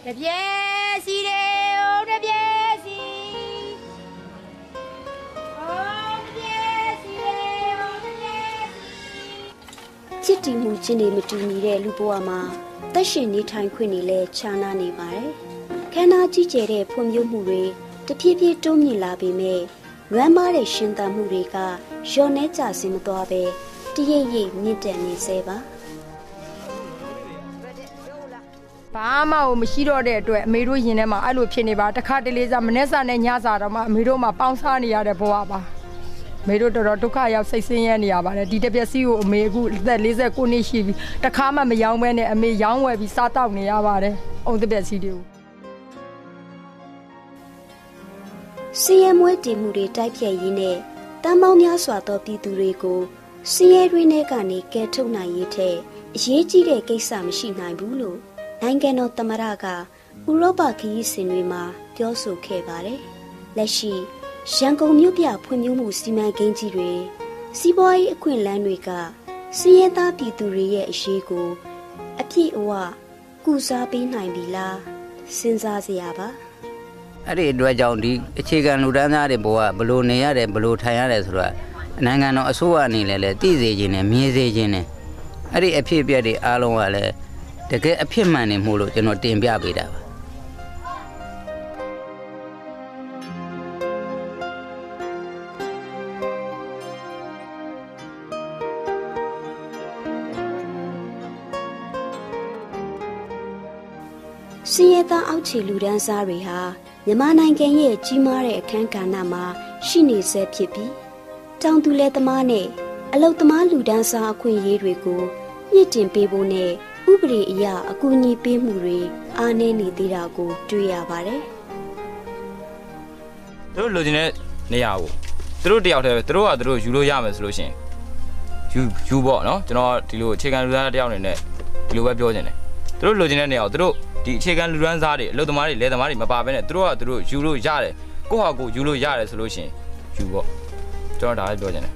တပြဲစီတယ်အောင်တပြဲစီအောင်တပြဲစီတယ်အောင်တပြဲစီချစ်တီမှုချင်းတွေမတူညီတဲ့လူဘဝမှာတက်ရှင်နေထိုင်ခွင့်တွေလည်းခြားနားနေပါတယ်ခန္ဓာကြီးကျယ်တဲ့ဖွံ့ဖြိုးမှုတွေတဖြည်းဖြည်းတိုးမြင့်လာပေမဲ့လွမ်းမားတဲ့ရှင်သန်မှုတွေကလျော့နှဲကျဆင်းမသွားပဲတရိပ်ရိပ်မြင့်တက်နေစေပါဘာမှမရှိတော့တဲ့အတွက်အမေတို့ရင်ထဲမှာအဲ့လိုဖြစ်နေပါတခါတလေစားမနေ့စာနဲ့ညစာတော့မှအမေတို့မှပေါင်းစားနေရတဲ့ဘဝပါအမေတို့တော်တော်ဒုက္ခရောက်စိတ်ဆင်းရဲနေရပါတယ်ဒီတပြက်စီကိုအမေအခုအသက်49နှစ်ရှိပြီတခါမှမယောင်းမဲနဲ့အမေရောင်းဝယ်ပြီးစားတောက်နေရပါတယ်အုံတပြက်စီတွေကိုစီရဲမွေးတည်မှုတွေတိုက်ဖြတ်ရင်းနဲ့တန်ပေါင်းများစွာသောပြည်သူတွေကိုစီရဲတွင်းထဲကနေကယ်ထုတ်နိုင်ရေးတဲ့အရေးကြီးတဲ့ကိစ္စမရှိနိုင်ဘူးလို့နိုင်ငံတော်သမ္မတကဥရောပခရီးစဉ်တွေမှာပြောဆိုခဲ့ပါတယ်။လက်ရှိရန်ကုန်မြို့ပြဖွံ့ဖြိုးမှုစီမံကိန်းကြီးတွေစီးပွားရေးအခွင့်အလမ်းတွေကစီရဲသားပြည်သူတွေရဲ့အရေးကိုအပြည့်အဝကုစားပေးနိုင်ပြီလားစဉ်းစားစရာပါ။အဲ့ဒီအတွက်ကြောင့်ဒီအခြေခံလူတန်းစားတွေဘဝဘလို့နေရတယ်ဘလို့ထိုင်ရတယ်ဆိုတော့နိုင်ငံတော်အစိုးရအနေနဲ့လည်းသိစေခြင်းနဲ့မြင်စေခြင်းနဲ့အဲ့ဒီအဖြစ်အပျက်တွေအားလုံးကလည်းတကယ်အဖြစ်မှန်နေမှုလို့ကျွန်တော်တင်ပြပေးတာပါစီရဲသားအောက်ခြေလူဒန်းစားတွေဟာမြန်မာနိုင်ငံရဲ့ကြီးမားတဲ့အခန်းကဏ္ဍမှာရှိနေဆဲဖြစ်ပြီးတောင်သူလယ်သမားနဲ့အလုပ်သမားလူဒန်းစားအခွင့်အရေးတွေကိုမြင့်တင်ပေးဖို့နဲ့ဥပဒေအရအကူအညီပေးမှုတွေအားနည်းနေသေးတာကိုတွေ့ရပါတယ်။တို့လိုချင်တဲ့နေရာကိုတို့တယောက်တည်းပဲတို့ကတို့ယူလို့ရမယ်ဆိုလို့ရှိရင်ယူပေါ့နော်ကျွန်တော်ဒီလိုအခြေခံလူသားတယောက်အနေနဲ့ဒီလိုပဲပြောချင်တယ်။တို့လိုချင်တဲ့နေရာကိုတို့ဒီအခြေခံလူဒန်းစားတွေအလုပ်သမားတွေလယ်သမားတွေမပါဘဲနဲ့တို့ကတို့ယူလို့ရတယ်ကိုယ့်ဟာကိုယ်ယူလို့ရတယ်ဆိုလို့ရှိရင်ယူပေါ့ကျွန်တော်ဒါလည်းပြောချင်တယ်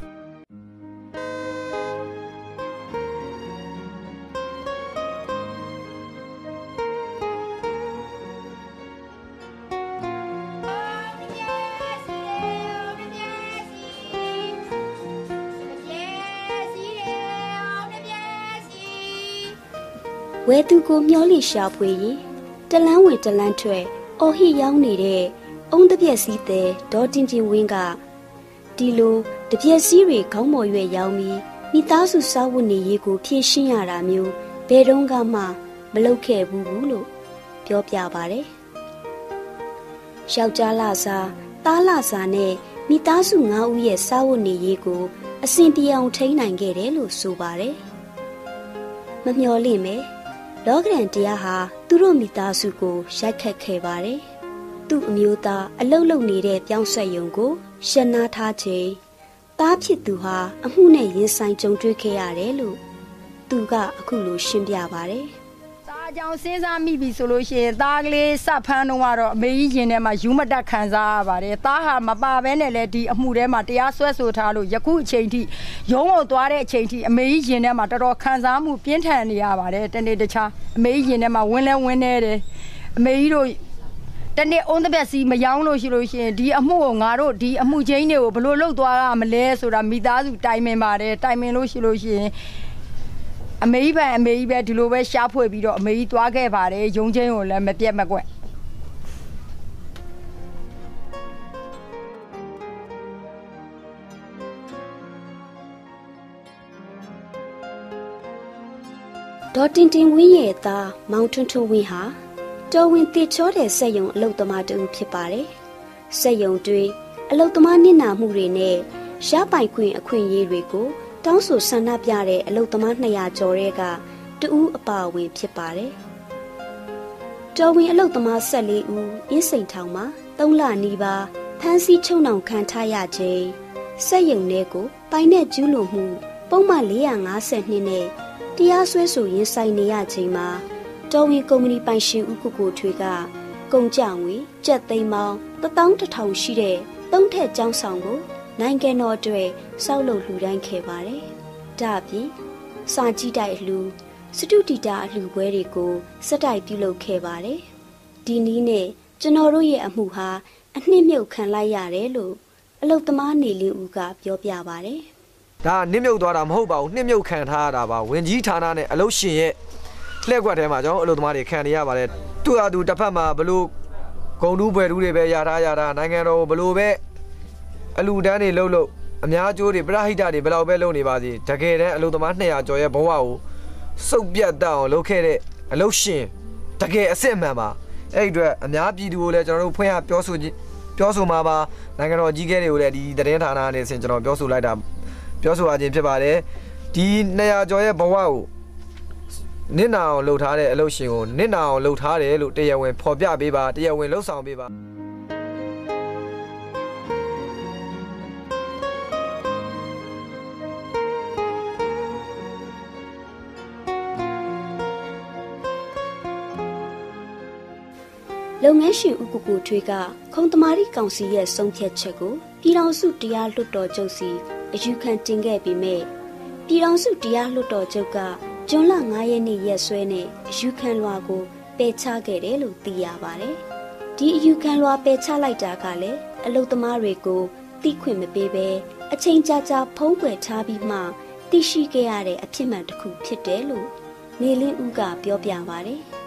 ဝဲသူကိုမျောလိရှာဖွေရင်တလန်းဝင်တလန်းထွက်အော်ဟိရောင်းနေတဲ့အုံးတပြက်စီးတဲ့ဒေါ်တင်တင်ဝင်းကဒီလိုတပြက်စီးတွေခေါင်းပေါ်ရွက်ရောင်းပြီးမိသားစုစားဝတ်နေရေးကိုဖြည့်ရှင်းရတာမျိုးဘယ်တော့မှမလုပ်ခဲ့ဘူးလို့ပြောပြပါတယ်။ယောက်ျားလစားသားလစားနဲ့မိသားစု9ဦးရဲ့စားဝတ်နေရေးကိုအဆင်ပြေအောင်ထိန်းနိုင်ခဲ့တယ်လို့ဆိုပါတယ်။မမျှော်လင့်ပဲလောကရန်တရားဟာသူတို့မိသားစုကိုရိုက်ခတ်ခဲ့ပါတယ်။သူ့အမျိုးသားအလုတ်လုံနေတဲ့ပြောင်းဆက်ယုံကိုရှင်းနာထားချိန်သားဖြစ်သူဟာအမှုနဲ့ရင်ဆိုင်ကြုံတွေ့ခဲ့ရတယ်လို့သူကအခုလိုရှင်းပြပါတယ်။သားကြောင့်စဉ်းစားမိပြီဆိုလို့ရှိရင်သားကလေးစဖမ်းတော့ကတော့အမေကြီးရင်ထဲမှာယူမတက်ခံစားရပါတယ်။သားဟာမပါဘဲနဲ့လည်းဒီအမှုထဲမှာတရားစွဲဆိုထားလို့ယခုအချိန်ထိရုံးအောင်သွားတဲ့အချိန်ထိအမေကြီးရင်ထဲမှာတော်တော်ခံစားမှုပြင်းထန်နေရပါတယ်။တနေ့တခြားအမေကြီးရင်ထဲမှာဝင်းလဲဝင်းနေတယ်။အမေကြီးတို့တနေ့အုံးတပြက်စီမယောင်းလို့ရှိလို့ရှိရင်ဒီအမှုကိုငါတို့ဒီအမှုချင်းတွေကိုဘယ်လိုလုပ်သွားရမလဲဆိုတာမိသားစုတိုင်ပင်ပါတယ်တိုင်ပင်လို့ရှိလို့ရှိရင်အမေကြီးပဲဒီလိုပဲရှားဖွေပြီးတော့အမေကြီးသွားခဲ့ပါတယ်ရုံးချင်းကိုလည်းမပြတ်မကွက်ဒေါ်တင်တင်ဝင်းရဲ့သားမောင်ထွန်းထွန်းဝင်းဟာတော်ဝင်တည်ချောတဲ့စက်ယုံအလုတ်သမားတူဖြစ်ပါတယ်။စက်ယုံတွေအလုတ်သမားနစ်နာမှုတွေနဲ့ရပိုင်ခွင့်အခွင့်အရေးတွေကိုတောင်းဆိုဆန္ဒပြတဲ့အလုတ်သမား200ကျော်တဲ့ကတဦးအပါအဝင်ဖြစ်ပါတယ်။တော်ဝင်အလုတ်သမား14ဦးအင်းစိန်ထောင်မှာ3လနီးပါးဖမ်းဆီးချုပ်နှောင်ခံထားရခြင်းစက်ယုံတွေကိုပိုင်နဲ့ကျူးလွန်မှုပုံမှန်452နဲ့တရားစွဲဆိုရင်ဆိုင်နေရချိန်မှာတော်ဝင်ကုမ္ပဏီပိုင်ရှင်ဦးကိုထွေးကကုန်ကြငွေကျပ်သိန်းပေါင်း11000ရှိတဲ့သုံးထက်ကျောင်းဆောင်ကိုနိုင်ငံတော်အတွက်စောက်လုပ်လှူဒန်းခဲ့ပါတယ်။ဒါ့အပြင်စာကြည့်တိုက်အလှူစတုတီတာအလှူပွဲတွေကိုစက်တိုက်ပြုလုပ်ခဲ့ပါတယ်။ဒီနည်းနဲ့ကျွန်တော်တို့ရဲ့အမှုဟာအနှစ်မြုပ်ခံလိုက်ရတယ်လို့အလုတ်သမားနေလင်းဦးကပြောပြပါတယ်ဒါနှစ်မြုပ်သွားတာမဟုတ်ပါဘူးနှစ်မြုပ်ခံထားရတာပါဝင်ကြီးဌာနနဲ့အလုတ်ရှင်ရဲ့လှည့်ကွက်ထဲမှာကျွန်တော်အလုတ်သမားတွေခံနေရပါတယ်သူ့ဟာသူတစ်ဖက်မှာဘလို့ဂုံတူးဘွယ်တူးတွေပဲရတာနိုင်ငံတော်ဘလို့ပဲအလူတန်းတွေလှုပ်အများကျိုးတွေပရဟိတတွေဘယ်လောက်ပဲလုပ်နေပါစေတကယ်တမ်းအလုတ်သမား200ကျော်ရဲ့ဘဝကိုစုပ်ပြတ်တတ်အောင်လုပ်ခဲ့တဲ့အလုတ်ရှင်တကယ်အစစ်မှန်ပါအဲ့အတွက်အများပြည်သူကိုလည်းကျွန်တော်တို့ဖွင့်ရပြောဆိုမှာပါနိုင်ငံတော်ကြီးကဲတွေကိုလည်းဒီသတင်းဌာနနဲ့ဆင်ကျွန်တော်ပြောဆိုလိုက်တာပြောဆိုအချင်းဖြစ်ပါတယ်ဒီ200ကျော်ရဲ့ဘဝကိုနစ်နာအောင်လှုပ်ထားတဲ့အလုပ်ရှင်ကိုနစ်နာအောင်လှုပ်ထားတယ်လို့တရားဝင်ဖော်ပြပေးပါတရားဝင်လှုပ်ဆောင်ပေးပါလုပ်ငန်းရှင်ဦးကိုကိုထွေးကခုံသမားရီကောင်စီရဲ့ဆုံးဖြတ်ချက်ကိုပြည်ထောင်စုတရားလွှတ်တော်ချုပ်စီအယူခံတင်ခဲ့ပြီးမြဲပြည်ထောင်စုတရားလွှတ်တော်ချုပ်ကဇွန်လ9ရက်နေ့ရက်စွဲနဲ့အယူခံလွှာကိုပယ်ချခဲ့တယ်လို့သိရပါတယ်။ဒီအယူခံလွှာပယ်ချလိုက်တာကလည်းအလုတ်သမားတွေကိုသိခွင့်မပေးဘဲအချိန်ကြာကြာဖုံးကွယ်ထားပြီးမှသိရှိခဲ့ရတဲ့အဖြစ်မှန်တစ်ခုဖြစ်တယ်လို့နေလင်းဦးကပြောပြပါတယ်။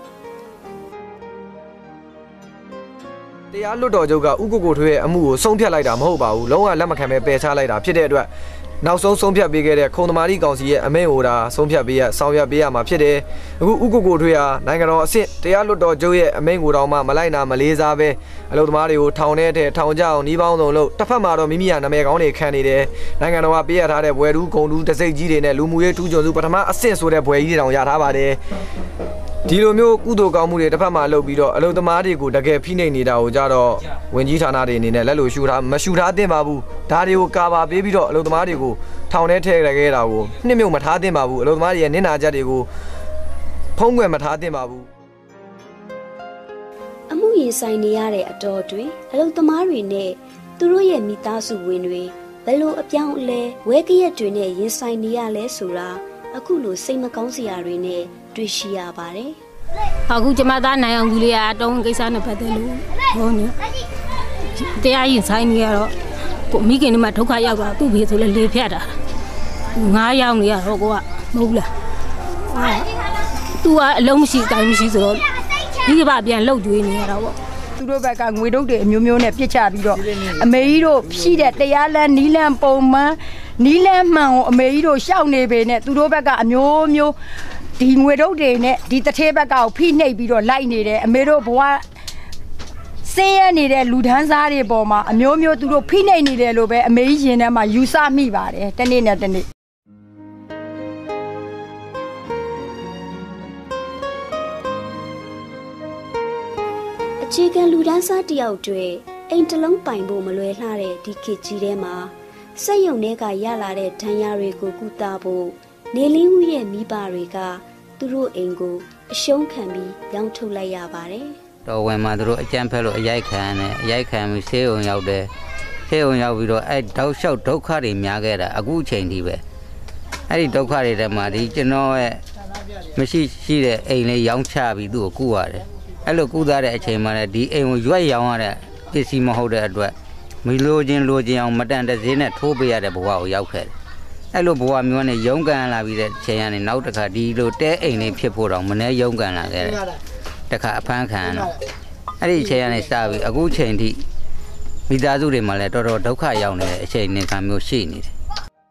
တရားလွတ်တော်ချုပ်ကဥကိုကိုထွေးရဲ့အမှုကိုဆုံးဖြတ်လိုက်တာမဟုတ်ပါဘူးလုံးဝလက်မခံပဲပယ်ချလိုက်တာဖြစ်တဲ့အတွက်နောက်ဆုံးဖြတ်ပေးခဲ့တဲ့ခုံသမားရီကောင်စီရဲ့အမိန့်ကိုဒါဆုံးဖြတ်ပေးရဆောင်ရွက်ပေးရမှာဖြစ်တယ်အခုဥကိုကိုထွေးဟာနိုင်ငံတော်အဆင့်တရားလွတ်တော်ချုပ်ရဲ့အမိန့်ကိုတောင်မှမလိုက်နာမလေးစားပဲအလုပ်သမားတွေကိုထောင်ထဲထည့်ထောင်ကြအောင်နှီးပေါင်းစုံလို့တစ်ဖက်မှာတော့မိမိကနာမည်ကောင်းတွေခံနေတယ်နိုင်ငံတော်ကပေးရထားတဲ့ဘွယ်တူးဂုံတူးတစိမ့်ကြီးတွေနဲ့လူမှုရေးထူးချွန်စုပထမအဆင့်ဆိုတဲ့ဘွယ်ကြီးတွေတောင်ရထားပါတယ်ဒီလိုမျိုးကုသိုလ်ကောင်းမှုတွေတစ်ဖက်မှာလုပ်ပြီးတော့အလုပ်သမားတွေကိုတကယ်ဖိနှိပ်နေတာကိုကြတော့ဝင်ကြီးဌာနတွေအနေနဲ့လက်လို့ရှူထားမရှူထားသင့်ပါဘူးဒါတွေကိုကာဗာပေးပြီးတော့အလုပ်သမားတွေကိုထောင်ထဲထည့်ခဲ့တာကိုနှစ်မြုပ်မထားသင့်ပါဘူးအလုပ်သမားတွေရဲ့နစ်နာချက်တွေကိုဖုံးကွယ်မထားသင့်ပါဘူးအမှုရင်ဆိုင်နေရတဲ့အတော်တွင်အလုပ်သမားတွေနဲ့သူတို့ရဲ့မိသားစုဝင်တွေဘယ်လိုအပြောင်းအလဲဝဲကရက်တွေနဲ့ရင်ဆိုင်နေရလဲဆိုတာအခုလိုစိတ်မကောင်းစရာတွေနဲ့တွေ့ရှိရပါတယ်။အခုကျမသားနိုင်အောင်ကြီးလေးကတောင်းကိစ္စနဲ့ပတ်သက်လို့ဟောနေတရားရင်ဆိုင်နေရတော့ကိုမိခင်ဒီမှာဒုက္ခရောက်တာသူ့ဘေးဆိုလဲလေဖြတ်တာ9ရောက်နေရတော့ကိုကမဟုတ်လား။ तू ကအလုံးမရှိတိုင်းမရှိဆိုတော့ဒီကပြန်လှုပ်ကြွေးနေရတာပေါ့သူတို့ဘက်ကငွေတုတ်တွေအမျိုးမျိုးနဲ့ပြစ်ချပြီးတော့အမေကြီးတို့ဖြည့်တဲ့တရားလမ်းနီးလန်းပုံမှန်နီးလန်းမှန်ကိုအမေကြီးတို့ရှောက်နေပေနဲ့သူတို့ဘက်ကအမျိုးမျိုးဒီငွေတုတ်တွေနဲ့ဒီတထေးဘက်ကကိုဖိနှိပ်ပြီးတော့လိုက်နေတယ်အမေတို့ဘဝဆင်းရဲနေတဲ့လူဒန်းစားတွေပေါ်မှာအမျိုးမျိုးသူတို့ဖိနှိပ်နေတယ်လို့ပဲအမေကြီးရင်ထဲမှာယူဆမိပါတယ်တနေ့နဲ့တနေ့အခြေခံလူဒန်းစားတယောက်တွေအိမ်တလုံးပိုင်ဖို့မလွယ်လှတဲ့ဒီခေတ်ကြီးထဲမှာစက်ရုံထဲကရလာတဲ့ဒဏ်ရာတွေကိုကုသဖို့နေလင်းဦးရဲ့မိဘတွေကသူတို့အိမ်ကိုအရှုံးခံပြီးရောင်းထုတ်လိုက်ရပါတယ်။တော်ဝင်မှာသူတို့အကြမ်းဖက်လို့အရိုက်ခံတယ်အရိုက်ခံပြီးဆေးရုံရောက်တယ်ဆေးရုံရောက်ပြီးတော့အဲ့တောက်လျှောက်ဒုက္ခတွေများခဲ့တာအခုအချိန်ဒီပဲအဲ့ဒီဒုက္ခတွေထဲမှာဒီကျွန်တော်ရဲ့မရှိရှိတဲ့အိမ်လေးရောင်းချပြီးသူ့ကိုကုရတယ်အဲ့လိုကုသတဲ့အချိန်မှာလည်းဒီအိမ်ကိုရွက်ရောင်းရတဲ့ပစ္စည်းမဟုတ်တဲ့အတွက်မလိုချင်အောင်မတန်တဲ့ဈေးနဲ့ထိုးပေးရတဲ့ဘဝကိုရောက်ခဲ့တယ်အဲ့လိုဘဝမျိုးနဲ့ရုန်းကန်လာပြီးတဲ့ချိန်ကနေနောက်တစ်ခါဒီလိုတဲအိမ်လေးဖြစ်ဖို့တော့မနှဲရုန်းကန်လာခဲ့တယ်တခါအဖမ်းခံတော့အဲ့ဒီချိန်ကနေစပြီးအခုချိန်ထိမိသားစုတွေမှာလည်းတော်တော်ဒုက္ခရောက်နေတဲ့အချိန်နဲ့ခံမျိုးရှိနေတယ်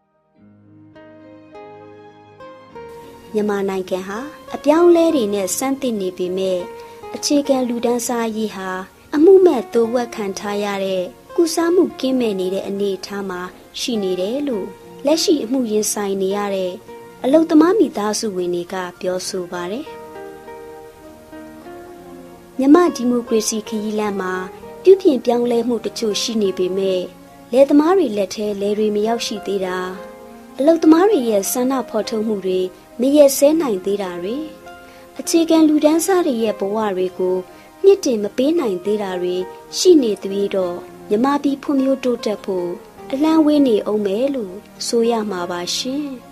မြန်မာနိုင်ငံဟာအပြောင်းလဲတွေနဲ့စမ်းသစ်နေပေမဲ့အခြေခံလူဒန်းစားရေးဟာအမှုမဲ့သိုးဝက်ခံထားရတဲ့ကုစားမှုကင်းမဲ့နေတဲ့အနေအထားမှာရှိနေတယ်လို့လက်ရှိအမှုရင်ဆိုင်နေရတဲ့အလုတ်သမားမိသားစုဝင်တွေကပြောဆိုပါတယ်မြန်မာဒီမိုကရေစီခရီးလမ်းမှာပြုပြင်ပြောင်းလဲမှုတချို့ရှိနေပေမဲ့လယ်သမားတွေလက်ထဲလယ်တွေမရောက်ရှိသေးတာအလုတ်သမားတွေရဲ့ဆန္ဒဖော်ထုတ်မှုတွေမရက်စဲနိုင်သေးတာတွေအခြေခံလူဒန်းစားတွေရဲ့ဘဝတွေကိုမြင့်တင်မပေးနိုင်သေးတာတွေရှိနေသေးတော့မြမပြည်ဖွံ့ဖြိုးတိုးတက်ဖို့အလံဝေးနေအောင်မယ်လို့ဆိုရမှာပါရှင်။